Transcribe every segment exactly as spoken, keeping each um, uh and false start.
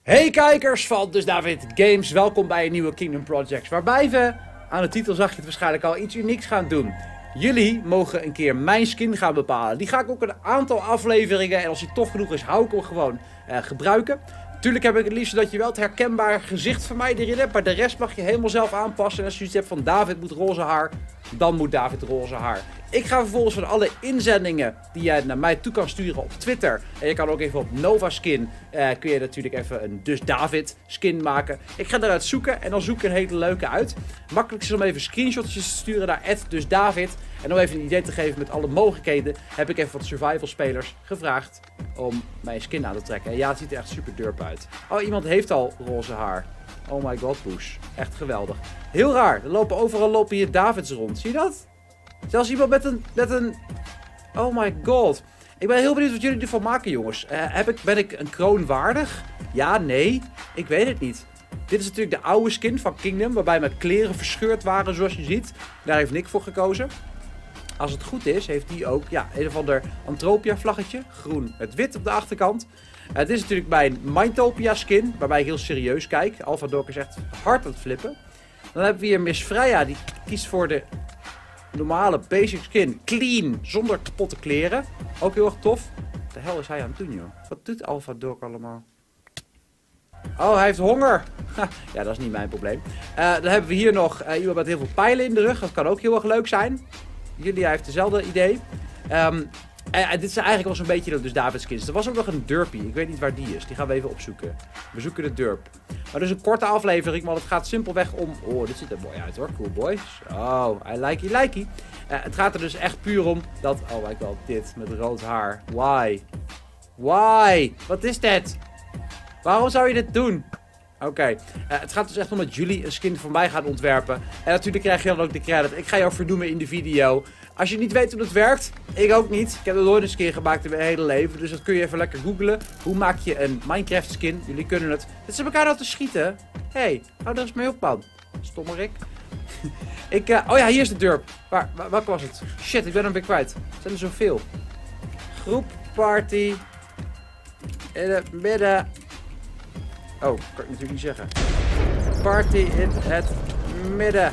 Hey kijkers van Dus David Games, welkom bij een nieuwe Kingdom Projects, waarbij we, aan de titel zag je het waarschijnlijk al, iets unieks gaan doen. Jullie mogen een keer mijn skin gaan bepalen. Die ga ik ook een aantal afleveringen, en als die tof genoeg is, hou ik hem gewoon uh, gebruiken. Tuurlijk heb ik het liefst dat je wel het herkenbare gezicht van mij erin hebt, maar de rest mag je helemaal zelf aanpassen. En als je iets hebt van David moet roze haar, dan moet David roze haar. Ik ga vervolgens van alle inzendingen die jij naar mij toe kan sturen op Twitter. En je kan ook even op Nova Skin, uh, kun je natuurlijk even een Dus David skin maken. Ik ga eruit zoeken en dan zoek ik een hele leuke uit. Makkelijk is om even screenshotjes te sturen naar at Dus David. En om even een idee te geven met alle mogelijkheden, heb ik even wat survival spelers gevraagd om mijn skin aan te trekken. En ja, het ziet er echt super durp uit. Oh, iemand heeft al roze haar. Oh my god, Poes. Echt geweldig. Heel raar. Er lopen overal lopen hier Davids rond. Zie je dat? Zelfs iemand met een, met een... Oh my god. Ik ben heel benieuwd wat jullie ervan maken, jongens. Uh, heb ik, ben ik een kroon waardig? Ja, nee. Ik weet het niet. Dit is natuurlijk de oude skin van Kingdom, waarbij mijn kleren verscheurd waren, zoals je ziet. Daar heeft Nick voor gekozen. Als het goed is, heeft die ook ja, een of ander Antropia vlaggetje. Groen met wit op de achterkant. Uh, dit is natuurlijk mijn Mindtopia skin, waarbij ik heel serieus kijk. Alpha Dog is echt hard aan het flippen. Dan hebben we hier Miss Freya, die kiest voor de normale basic skin. Clean, zonder kapotte kleren. Ook heel erg tof. Wat de hel is hij aan het doen, joh? Wat doet Alpha Dog allemaal? Oh, hij heeft honger. Ja, dat is niet mijn probleem. Uh, dan hebben we hier nog uh, iemand met heel veel pijlen in de rug. Dat kan ook heel erg leuk zijn. Jullie heeft dezelfde idee. Um, en, en dit zijn eigenlijk wel zo'n beetje de Dus David skins. Er was ook nog een Derpy. Ik weet niet waar die is. Die gaan we even opzoeken. We zoeken de Derp. Maar dus een korte aflevering, want het gaat simpelweg om... Oh, dit ziet er mooi uit hoor. Cool boys. Oh, I like you, like you. Uh, het gaat er dus echt puur om dat... Oh my god, dit met rood haar. Why? Why? Wat is dit? Waarom zou je dit doen? Oké, okay. uh, het gaat dus echt om dat jullie een skin voor mij gaan ontwerpen. En natuurlijk krijg je dan ook de credit. Ik ga jou vernoemen in de video. Als je niet weet hoe dat werkt, ik ook niet. Ik heb er nooit een skin gemaakt in mijn hele leven. Dus dat kun je even lekker googlen. Hoe maak je een Minecraft skin? Jullie kunnen het. Dit is elkaar nou te schieten. Hé, hey, hou er eens mee op, man. Stommerik. ik, uh, oh ja, hier is de Derp. Waar, waar, waar was het? Shit, ik ben hem weer kwijt. Er zijn er zoveel. Groep, party. In het midden. Oh, kan ik natuurlijk niet zeggen. Party in het midden.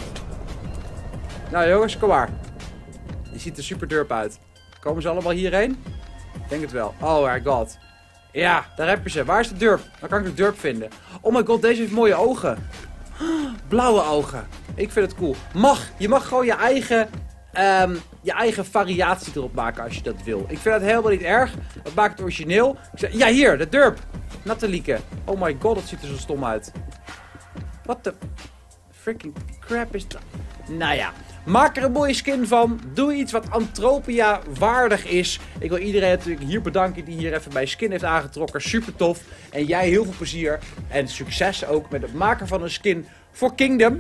Nou jongens, kom maar. Die ziet er super durp uit. Komen ze allemaal hierheen? Ik denk het wel. Oh my god. Ja, daar heb je ze. Waar is de Derp? Dan kan ik de Derp vinden. Oh my god, deze heeft mooie ogen. Blauwe ogen. Ik vind het cool. Mag. Je mag gewoon je eigen... Um, je eigen variatie erop maken als je dat wil. Ik vind dat helemaal niet erg. Dat maakt het origineel. Ik zeg, ja, hier, de Derp. Natalieke. Oh my god, dat ziet er zo stom uit. Wat de freaking crap is dat? Nou ja, maak er een mooie skin van. Doe iets wat Antropia waardig is. Ik wil iedereen natuurlijk hier bedanken die hier even mijn skin heeft aangetrokken. Super tof. En jij heel veel plezier en succes ook met het maken van een skin voor Kingdom.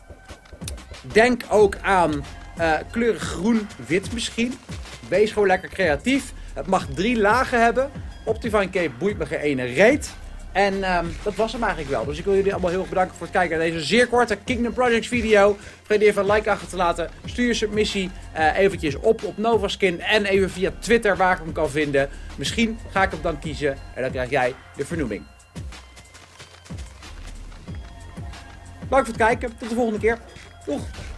Denk ook aan uh, kleuren groen-wit misschien. Wees gewoon lekker creatief. Het mag drie lagen hebben. Optifine Cape boeit me geen ene reet. En um, dat was hem eigenlijk wel. Dus ik wil jullie allemaal heel erg bedanken voor het kijken naar deze zeer korte Kingdom Projects video. Vergeet even een like achter te laten. Stuur je submissie uh, eventjes op op Nova Skin. En even via Twitter waar ik hem kan vinden. Misschien ga ik hem dan kiezen. En dan krijg jij de vernoeming. Bedankt voor het kijken. Tot de volgende keer. Doeg!